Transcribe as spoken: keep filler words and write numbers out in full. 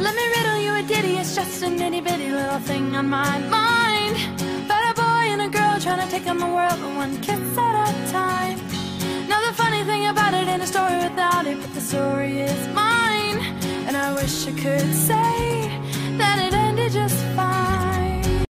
Let me riddle you a ditty, it's just a nitty bitty little thing on my mind. About a boy and a girl trying to take on the world, but one kiss at a time. Now the funny thing about it, in a story without